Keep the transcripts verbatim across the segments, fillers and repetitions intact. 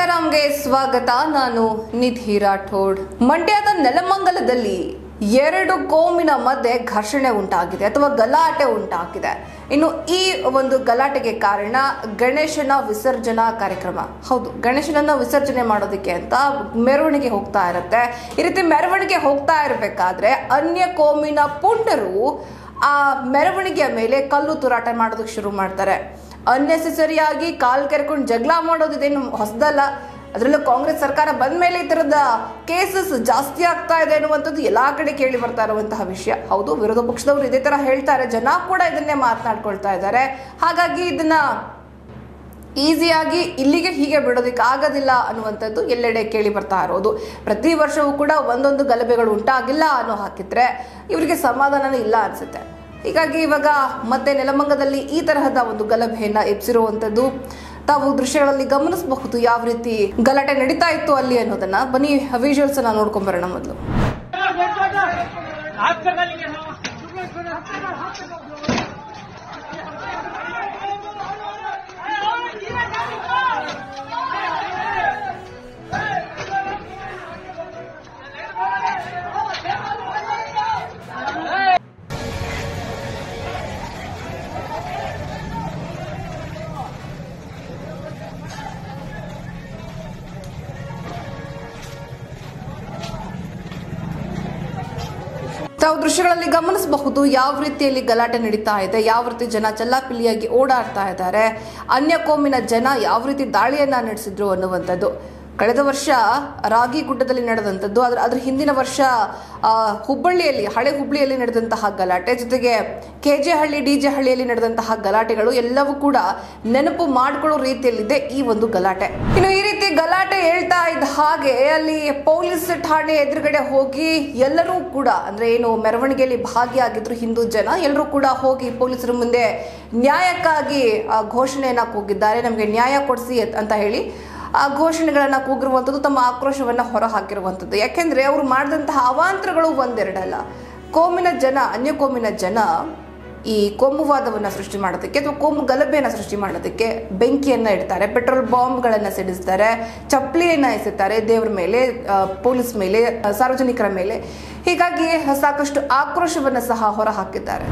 ಇಂಸ್ಟಾಗ್ರಾಮ್ಗೆ ಸ್ವಾಗತ. ನಾನು ನಿಧಿ ರಾಠೋಡ್. ಮಂಡ್ಯದ ನೆಲಮಂಗಲದಲ್ಲಿ ಎರಡು ಕೋಮಿನ ಮಧ್ಯೆ ಘರ್ಷಣೆ ಉಂಟಾಗಿದೆ ಅಥವಾ ಗಲಾಟೆ ಉಂಟಾಗಿದೆ. ಇನ್ನು ಈ ಒಂದು ಗಲಾಟೆಗೆ ಕಾರಣ ಗಣೇಶನ ವಿಸರ್ಜನಾ ಕಾರ್ಯಕ್ರಮ. ಹೌದು, ಗಣೇಶನನ್ನ ವಿಸರ್ಜನೆ ಮಾಡೋದಕ್ಕೆ ಅಂತ ಮೆರವಣಿಗೆ ಹೋಗ್ತಾ ಇರುತ್ತೆ. ಈ ರೀತಿ ಮೆರವಣಿಗೆ ಹೋಗ್ತಾ ಇರಬೇಕಾದ್ರೆ ಅನ್ಯ ಕೋಮಿನ ಪುಂಡರು ಆ ಮೆರವಣಿಗೆಯ ಮೇಲೆ ಕಲ್ಲು ತೂರಾಟ ಮಾಡೋದಕ್ಕೆ ಶುರು ಮಾಡ್ತಾರೆ. ಅನ್ನೆಸೆಸರಿಯಾಗಿ ಕಾಲ್ ಕೆರ್ಕೊಂಡು ಜಗಳ ಮಾಡೋದಿದೇನು ಹೊಸದಲ್ಲ. ಅದರಲ್ಲೂ ಕಾಂಗ್ರೆಸ್ ಸರ್ಕಾರ ಬಂದ ಮೇಲೆ ಈ ಥರದ ಕೇಸಸ್ ಜಾಸ್ತಿ ಆಗ್ತಾ ಇದೆ ಅನ್ನುವಂಥದ್ದು ಎಲ್ಲಾ ಕಡೆ ಕೇಳಿ ಬರ್ತಾ ಇರುವಂತಹ ವಿಷಯ. ಹೌದು, ವಿರೋಧ ಪಕ್ಷದವರು ಇದೇ ತರ ಹೇಳ್ತಾರೆ, ಜನ ಕೂಡ ಇದನ್ನೇ ಮಾತನಾಡ್ಕೊಳ್ತಾ ಇದ್ದಾರೆ. ಹಾಗಾಗಿ ಇದನ್ನ ಈಸಿಯಾಗಿ ಇಲ್ಲಿಗೆ ಹೀಗೆ ಬಿಡೋದಕ್ಕೆ ಆಗೋದಿಲ್ಲ ಅನ್ನುವಂಥದ್ದು ಎಲ್ಲೆಡೆ ಕೇಳಿ ಬರ್ತಾ ಇರೋದು. ಪ್ರತಿ ವರ್ಷವೂ ಕೂಡ ಒಂದೊಂದು ಗಲಭೆಗಳು ಉಂಟಾಗಿಲ್ಲ ಅನ್ನೋ ಹಾಕಿದ್ರೆ ಇವರಿಗೆ ಸಮಾಧಾನನೇ ಇಲ್ಲ ಅನ್ಸುತ್ತೆ. ಹೀಗಾಗಿ ಇವಾಗ ಮತ್ತೆ ನೆಲಮಂಗಲದಲ್ಲಿ ಈ ತರಹದ ಒಂದು ಗಲಭೆಯನ್ನ ಎಬ್ಸಿರುವಂಥದ್ದು ತಾವು ದೃಶ್ಯಗಳಲ್ಲಿ ಗಮನಿಸಬಹುದು. ಯಾವ ರೀತಿ ಗಲಾಟೆ ನಡೀತಾ ಇತ್ತು ಅಲ್ಲಿ ಅನ್ನೋದನ್ನ ಬನ್ನಿ ವಿಜುವಲ್ಸ್ ಅನ್ನ ನೋಡ್ಕೊಂಡ್ ಬರೋಣ. ಮೊದಲು ತಾವು ದೃಶ್ಯಗಳಲ್ಲಿ ಗಮನಿಸಬಹುದು ಯಾವ ರೀತಿಯಲ್ಲಿ ಗಲಾಟೆ ನಡೀತಾ ಇದೆ, ಯಾವ ರೀತಿ ಜನ ಚಲ್ಲಾಪಿಲ್ಲಿಯಾಗಿ ಓಡಾಡ್ತಾ ಇದ್ದಾರೆ, ಅನ್ಯ ಕೋಮಿನ ಜನ ಯಾವ ರೀತಿ ದಾಳಿಯನ್ನ ನಡೆಸಿದ್ರು ಅನ್ನುವಂಥದ್ದು. ಕಳೆದ ವರ್ಷ ರಾಗಿಗುಡ್ಡದಲ್ಲಿ ನಡೆದಂಥದ್ದು, ಅದ್ರ ಅದ್ರ ಹಿಂದಿನ ವರ್ಷ ಹುಬ್ಬಳ್ಳಿಯಲ್ಲಿ ಹಳೆ ಹುಬ್ಬಳ್ಳಿಯಲ್ಲಿ ನಡೆದಂತಹ ಗಲಾಟೆ, ಜೊತೆಗೆ K J Halli D J ಹಳ್ಳಿಯಲ್ಲಿ ನಡೆದಂತಹ ಗಲಾಟೆಗಳು ಎಲ್ಲವೂ ಕೂಡ ನೆನಪು ಮಾಡಿಕೊಳ್ಳೋ ರೀತಿಯಲ್ಲಿದೆ ಈ ಒಂದು ಗಲಾಟೆ. ಇನ್ನು ಈ ರೀತಿ ಗಲಾಟೆ ಹೇಳ್ತಾ ಇದ್ದ ಹಾಗೆ ಅಲ್ಲಿ ಪೊಲೀಸ್ ಠಾಣೆ ಎದುರುಗಡೆ ಹೋಗಿ ಎಲ್ಲರೂ ಕೂಡ, ಅಂದ್ರೆ ಏನು ಮೆರವಣಿಗೆಯಲ್ಲಿ ಭಾಗಿಯಾಗಿದ್ರು ಹಿಂದೂ ಜನ, ಎಲ್ಲರೂ ಕೂಡ ಹೋಗಿ ಪೊಲೀಸರ ಮುಂದೆ ನ್ಯಾಯಕ್ಕಾಗಿ ಘೋಷಣೆಯನ್ನ ಕೂಗಿದ್ದಾರೆ. ನಮಗೆ ನ್ಯಾಯ ಕೊಡಿಸಿ ಅಂತ ಹೇಳಿ ಆ ಘೋಷಣೆಗಳನ್ನ ಕೂಗಿರುವಂಥದ್ದು, ತಮ್ಮ ಆಕ್ರೋಶವನ್ನ ಹೊರ ಹಾಕಿರುವಂಥದ್ದು. ಯಾಕೆಂದ್ರೆ ಅವರು ಮಾಡಿದಂತಹ ಅವಾಂತರಗಳು ಒಂದೆರಡಲ್ಲ. ಕೋಮಿನ ಜನ, ಅನ್ಯ ಕೋಮಿನ ಜನ ಈ ಕೋಮುವಾದವನ್ನ ಸೃಷ್ಟಿ ಮಾಡೋದಕ್ಕೆ ಅಥವಾ ಕೋಮು ಗಲಭೆಯನ್ನ ಸೃಷ್ಟಿ ಮಾಡೋದಕ್ಕೆ ಬೆಂಕಿಯನ್ನ ಇಡ್ತಾರೆ, ಪೆಟ್ರೋಲ್ ಬಾಂಬ್ಗಳನ್ನ ಸಿಡಿಸ್ತಾರೆ, ಚಪ್ಪಲಿಯನ್ನ ಎಸೆತಾರೆ ದೇವರ ಮೇಲೆ, ಪೊಲೀಸ್ ಮೇಲೆ, ಸಾರ್ವಜನಿಕರ ಮೇಲೆ. ಹೀಗಾಗಿ ಸಾಕಷ್ಟು ಆಕ್ರೋಶವನ್ನ ಸಹ ಹೊರ ಹಾಕಿದ್ದಾರೆ.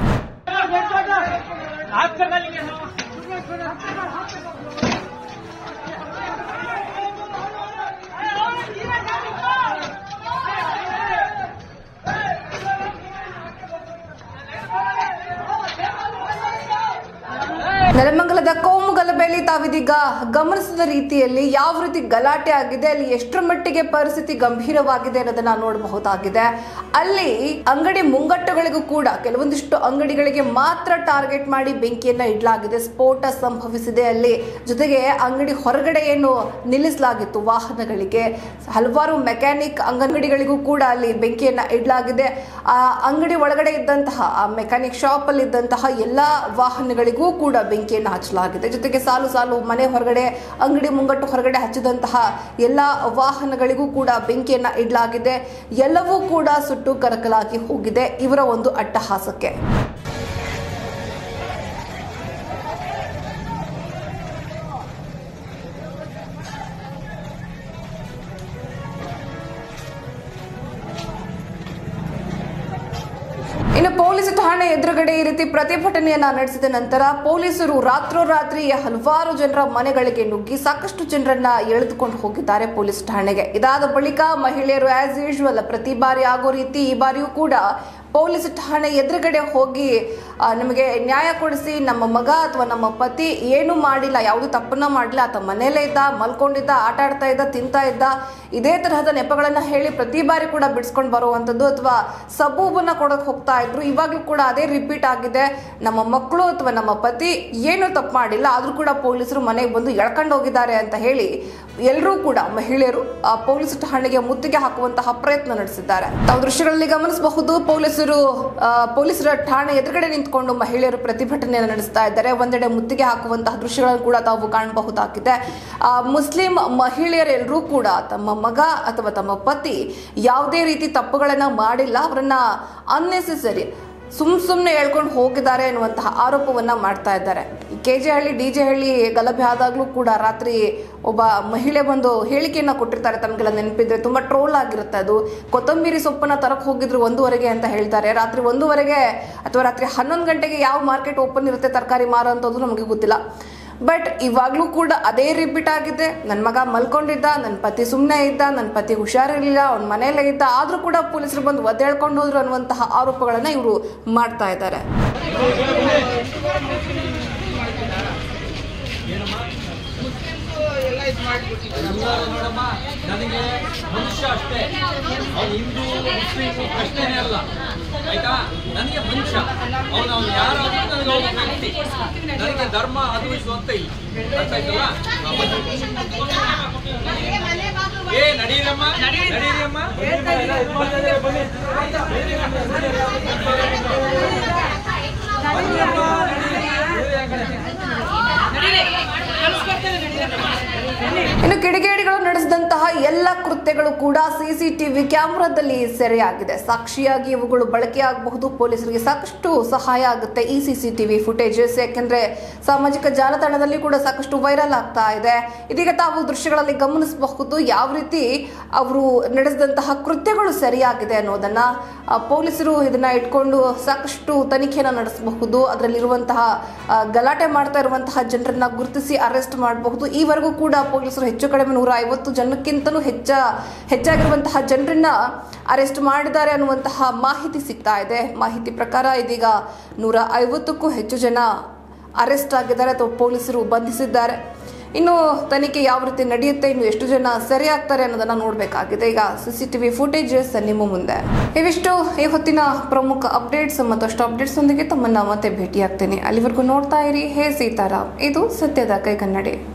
ನೆಲಮಂಗಲದ ಕೋಮು ಗಲಭೆಯಲ್ಲಿ ತಾವಿದೀಗ ಗಮನಿಸಿದ ರೀತಿಯಲ್ಲಿ ಯಾವ ರೀತಿ ಗಲಾಟೆ ಆಗಿದೆ, ಅಲ್ಲಿ ಎಷ್ಟರ ಮಟ್ಟಿಗೆ ಪರಿಸ್ಥಿತಿ ಗಂಭೀರವಾಗಿದೆ ಅನ್ನೋದನ್ನ ನೋಡಬಹುದಾಗಿದೆ. ಅಲ್ಲಿ ಅಂಗಡಿ ಮುಂಗಟ್ಟುಗಳಿಗೂ ಕೂಡ ಕೆಲವೊಂದಿಷ್ಟು ಅಂಗಡಿಗಳಿಗೆ ಮಾತ್ರ ಟಾರ್ಗೆಟ್ ಮಾಡಿ ಬೆಂಕಿಯನ್ನ ಇಡಲಾಗಿದೆ, ಸ್ಫೋಟ ಸಂಭವಿಸಿದೆ ಅಲ್ಲಿ. ಜೊತೆಗೆ ಅಂಗಡಿ ಹೊರಗಡೆ ಏನು ನಿಲ್ಲಿಸಲಾಗಿತ್ತು ವಾಹನಗಳಿಗೆ, ಹಲವಾರು ಮೆಕ್ಯಾನಿಕ್ ಅಂಗಡಿಗಳಿಗೂ ಕೂಡ ಅಲ್ಲಿ ಬೆಂಕಿಯನ್ನ ಇಡಲಾಗಿದೆ. ಆ ಅಂಗಡಿ ಒಳಗಡೆ ಇದ್ದಂತಹ ಆ ಮೆಕ್ಯಾನಿಕ್ ಶಾಪ್ ಅಲ್ಲಿ ಇದ್ದಂತಹ ಎಲ್ಲಾ ವಾಹನಗಳಿಗೂ ಕೂಡ ಬೆಂಕಿಯನ್ನು ಹಚ್ಚಲಾಗಿದೆ. ಜೊತೆಗೆ ಸಾಲು ಸಾಲು ಮನೆ ಹೊರಗಡೆ, ಅಂಗಡಿ ಮುಂಗಟ್ಟು ಹೊರಗಡೆ ಹಚ್ಚಿದಂತಹ ಎಲ್ಲಾ ವಾಹನಗಳಿಗೂ ಕೂಡ ಬೆಂಕಿಯನ್ನ ಇಡಲಾಗಿದೆ. ಎಲ್ಲವೂ ಕೂಡ ಸುಟ್ಟು ಕರಕಲಾಗಿ ಹೋಗಿದೆ ಇವರ ಒಂದು ಅಟ್ಟಹಾಸಕ್ಕೆ. ಇನ್ನು ಪೊಲೀಸ್ ಠಾಣೆ ಎದುರುಗಡೆ ಈ ರೀತಿ ಪ್ರತಿಭಟನೆಯನ್ನ ನಡೆಸಿದ ನಂತರ ಪೊಲೀಸರು ರಾತ್ರೋರಾತ್ರಿ ಹಲವಾರು ಜನರ ಮನೆಗಳಿಗೆ ನುಗ್ಗಿ ಸಾಕಷ್ಟು ಜನರನ್ನ ಎಳೆದುಕೊಂಡು ಹೋಗಿದ್ದಾರೆ ಪೊಲೀಸ್ ಠಾಣೆಗೆ. ಇದಾದ ಬಳಿಕ ಮಹಿಳೆಯರು ಆಸ್ ಯೂಶುವಲ್ ಪ್ರತಿ ಬಾರಿ ಆಗೋ ರೀತಿ ಈ ಬಾರಿಯೂ ಕೂಡ ಪೊಲೀಸ್ ಠಾಣೆ ಎದುರುಗಡೆ ಹೋಗಿ ನಮಗೆ ನ್ಯಾಯ ಕೊಡಿಸಿ, ನಮ್ಮ ಮಗ ಅಥವಾ ನಮ್ಮ ಪತಿ ಏನು ಮಾಡಿಲ್ಲ, ಯಾವುದು ತಪ್ಪನ್ನ ಮಾಡಿಲ್ಲ, ಆತ ಮನೆಯಲ್ಲೇ ಇದ್ದ, ಮಲ್ಕೊಂಡಿದ್ದ, ಆಟ ಆಡ್ತಾ ಇದ್ದ, ತಿಂತಾ ಇದ್ದ, ಇದೇ ತರಹದ ನೆಪಗಳನ್ನ ಹೇಳಿ ಪ್ರತಿ ಬಾರಿ ಕೂಡ ಬಿಡಿಸ್ಕೊಂಡು ಬರುವಂಥದ್ದು ಅಥವಾ ಸಬೂಬನ್ನ ಕೊಡೋಕೆ ಹೋಗ್ತಾ ಇದ್ರು. ಇವಾಗಲೂ ಕೂಡ ಅದೇ ರಿಪೀಟ್ ಆಗಿದೆ. ನಮ್ಮ ಮಕ್ಕಳು ಅಥವಾ ನಮ್ಮ ಪತಿ ಏನು ತಪ್ಪು ಮಾಡಿಲ್ಲ, ಆದ್ರೂ ಕೂಡ ಪೊಲೀಸರು ಮನೆಗೆ ಬಂದು ಎಳ್ಕೊಂಡು ಹೋಗಿದ್ದಾರೆ ಅಂತ ಹೇಳಿ ಎಲ್ಲರೂ ಕೂಡ ಮಹಿಳೆಯರು ಪೊಲೀಸ್ ಠಾಣೆಗೆ ಮುತ್ತಿಗೆ ಹಾಕುವಂತಹ ಪ್ರಯತ್ನ ನಡೆಸಿದ್ದಾರೆ. ತಾವು ದೃಶ್ಯಗಳಲ್ಲಿ ಗಮನಿಸಬಹುದು, ಪೊಲೀಸರು ಪೊಲೀಸರ ಠಾಣೆ ಎದುರುಗಡೆ ನಿಂತ್ಕೊಂಡು ಮಹಿಳೆಯರು ಪ್ರತಿಭಟನೆಯನ್ನು ನಡೆಸ್ತಾ ಇದ್ದಾರೆ. ಒಂದೆಡೆ ಮುತ್ತಿಗೆ ಹಾಕುವಂತಹ ದೃಶ್ಯಗಳನ್ನು ಕೂಡ ತಾವು ಕಾಣಬಹುದಾಗಿದೆ. ಮುಸ್ಲಿಂ ಮಹಿಳೆಯರೆಲ್ಲರೂ ಕೂಡ ತಮ್ಮ ಮಗ ಅಥವಾ ತಮ್ಮ ಪತಿ ಯಾವುದೇ ರೀತಿ ತಪ್ಪುಗಳನ್ನ ಮಾಡಿಲ್ಲ, ಅವರನ್ನ ಅನ್ನೆಸೆಸರಿ ಸುಮ್ ಸುಮ್ಮನೆ ಹೇಳ್ಕೊಂಡು ಹೋಗಿದ್ದಾರೆ ಎನ್ನುವಂತಹ ಆರೋಪವನ್ನ ಮಾಡ್ತಾ ಇದ್ದಾರೆ. K J Halli D J Halli ಗಲಭೆ ಆದಾಗಲೂ ಕೂಡ ರಾತ್ರಿ ಒಬ್ಬ ಮಹಿಳೆ ಬಂದು ಹೇಳಿಕೆಯನ್ನ ಕೊಟ್ಟಿರ್ತಾರೆ, ತಮಗೆಲ್ಲ ನೆನಪಿದ್ರೆ ತುಂಬಾ ಟ್ರೋಲ್ ಆಗಿರುತ್ತೆ. ಅದು ಕೊತ್ತಂಬರಿ ಸೊಪ್ಪನ್ನ ತರಕ್ ಹೋಗಿದ್ರು ಒಂದೂವರೆಗೆ ಅಂತ ಹೇಳ್ತಾರೆ. ರಾತ್ರಿ ಒಂದೂವರೆಗೆ ಅಥವಾ ರಾತ್ರಿ ಹನ್ನೊಂದು ಗಂಟೆಗೆ ಯಾವ ಮಾರ್ಕೆಟ್ ಓಪನ್ ಇರುತ್ತೆ ತರಕಾರಿ ಮಾರೋಂಥದ್ದು ನಮಗೆ ಗೊತ್ತಿಲ್ಲ. ಬಟ್ ಇವಾಗಲೂ ಕೂಡ ಅದೇ ರಿಪೀಟ್ ಆಗಿದೆ. ನನ್ನ ಮಗ ಮಲ್ಕೊಂಡಿದ್ದ, ನನ್ನ ಪತಿ ಸುಮ್ಮನೆ ಇದ್ದ, ನನ್ನ ಪತಿ ಹುಷಾರಿರಲಿಲ್ಲ, ಅವ್ನ ಮನೆಯಲ್ಲೇ ಇದ್ದ, ಆದರೂ ಕೂಡ ಪೊಲೀಸರು ಬಂದು ಒದ್ದೇಳ್ಕೊಂಡು ಹೋದ್ರು ಅನ್ನುವಂತಹ ಆರೋಪಗಳನ್ನ ಇವರು ಮಾಡ್ತಾ ಇದ್ದಾರೆ. ನನಗೆ ಮನುಷ್ಯ ಅಷ್ಟೇ, ಹಿಂದೂ ಮುಸ್ಲಿಂ ಅಷ್ಟೇನೆ ಅಲ್ಲ ಆಯ್ತಾ. ನನಗೆ ಮನುಷ್ಯ ಅವನು ಅವನು ಯಾರಾದ್ರೂ ನನಗೆ ಅವನು ವ್ಯಕ್ತಿ. ನನಗೆ ಧರ್ಮ ಅದು ಇದು ಅಂತ ಇಲ್ಲ, ಅರ್ಥ ಆಯ್ತಲ್ಲ. ಏ ನಡೀರಮ್ಮ ನಡೀರಮ್ಮ ಇನ್ನು ಕಿಡಿಗೇಡಿಗಳು ನಡೆಸಿದಂತಹ ಎಲ್ಲ ಕೃತ್ಯಗಳು ಕೂಡ ಸಿಸಿಟಿವಿ ಕ್ಯಾಮೆರಾದಲ್ಲಿ ಸೆರೆಯಾಗಿದೆ. ಸಾಕ್ಷಿಯಾಗಿ ಇವುಗಳು ಬಳಕೆಯಾಗಬಹುದು. ಪೊಲೀಸರಿಗೆ ಸಾಕಷ್ಟು ಸಹಾಯ ಆಗುತ್ತೆ ಈ ಸಿಸಿಟಿವಿ ಫುಟೇಜಸ್. ಯಾಕೆಂದ್ರೆ ಸಾಮಾಜಿಕ ಜಾಲತಾಣದಲ್ಲಿ ಕೂಡ ಸಾಕಷ್ಟು ವೈರಲ್ ಆಗ್ತಾ ಇದೆ. ಇದೀಗ ತಾವು ದೃಶ್ಯಗಳಲ್ಲಿ ಗಮನಿಸಬಹುದು ಯಾವ ರೀತಿ ಅವರು ನಡೆಸಿದಂತಹ ಕೃತ್ಯಗಳು ಸರಿಯಾಗಿದೆ ಅನ್ನೋದನ್ನ. ಪೊಲೀಸರು ಇದನ್ನ ಇಟ್ಕೊಂಡು ಸಾಕಷ್ಟು ತನಿಖೆಯನ್ನು ನಡೆಸಬಹುದು. ಅದರಲ್ಲಿರುವಂತಹ ಗಲಾಟೆ ಮಾಡ್ತಾ ಇರುವಂತಹ ಜನರನ್ನ ಗುರುತಿಸಿ ಅರೆಸ್ಟ್ ಮಾಡಬಹುದು. ಈವರೆಗೂ ಕೂಡ ಪೊಲೀಸರು ಹೆಚ್ಚು ಕಡಿಮೆ ನೂರ ಐವತ್ತು ಜನಕ್ಕಿಂತಲೂ ಹೆಚ್ಚ ಹೆಚ್ಚಾಗಿರುವಂತಹ ಜನರನ್ನ ಅರೆಸ್ಟ್ ಮಾಡಿದ್ದಾರೆ ಅನ್ನುವಂತಹ ಮಾಹಿತಿ ಸಿಗ್ತಾ ಇದೆ. ಮಾಹಿತಿ ಪ್ರಕಾರ ಇದೀಗ ನೂರ ಐವತ್ತಕ್ಕೂ ಹೆಚ್ಚು ಜನ ಅರೆಸ್ಟ್ ಆಗಿದ್ದಾರೆ ಅಥವಾ ಪೊಲೀಸರು ಬಂಧಿಸಿದ್ದಾರೆ. ಇನ್ನು ತನಿಖೆ ಯಾವ ರೀತಿ ನಡೆಯುತ್ತೆ, ಇನ್ನು ಎಷ್ಟು ಜನ ಸರಿ ಆಗ್ತಾರೆ ಅನ್ನೋದನ್ನ ನೋಡಬೇಕಾಗಿದೆ. ಈಗ ಸಿಸಿಟಿವಿ ಫುಟೇಜಸ್ ನಿಮ್ಮ ಮುಂದೆ. ಇವಿಷ್ಟು ಈ ಹೊತ್ತಿನ ಪ್ರಮುಖ ಅಪ್ಡೇಟ್ಸ್. ಮತ್ತಷ್ಟು ಅಪ್ಡೇಟ್ಸ್ ಒಂದಿಗೆ ತಮ್ಮನ್ನ ಮತ್ತೆ ಭೇಟಿ ಆಗ್ತೇನೆ. ಅಲ್ಲಿವರೆಗೂ ನೋಡ್ತಾ ಇರಿ ಹೇ ಸೀತಾರಾಮ್. ಇದು ಸತ್ಯದ ಕೈಗನ್ನಡಿ.